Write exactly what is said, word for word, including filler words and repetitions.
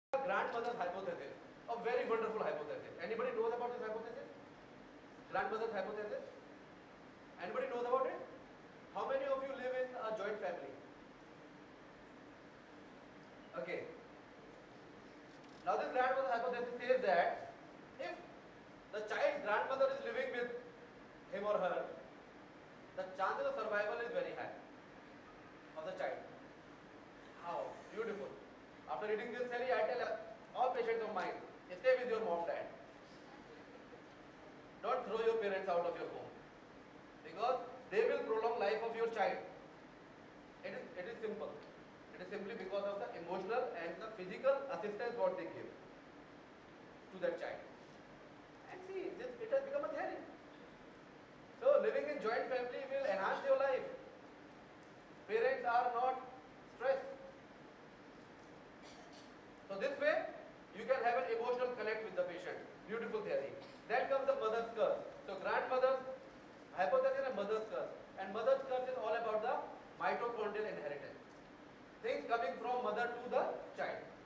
grandmother's hypothesis, a very wonderful hypothesis. Anybody knows about this hypothesis? Grandmother's hypothesis? Anybody knows about it? How many of you live in a joint family? Okay. Now this grandmother's hypothesis says that if the child's grandmother is living with him or her, the chances of survival is very high of the child. How? Beautiful. After reading this theory, I tell all patients of mine, stay with your mom, dad. Don't throw your parents out of your home, because they will prolong life of your child. It is, it is simple. It is simply because of the emotional and the physical assistance what they give to that child. And see, this, it has become a theory. So living in joint family will enhance your life. Parents are not stressed. So this way, you can have an emotional connect with the patient. Beautiful theory. Then comes the mother's curse. So grandmother's hypothesis and mother's curse. And mother's curse is all about the mitochondrial inheritance. Things coming from mother to the child.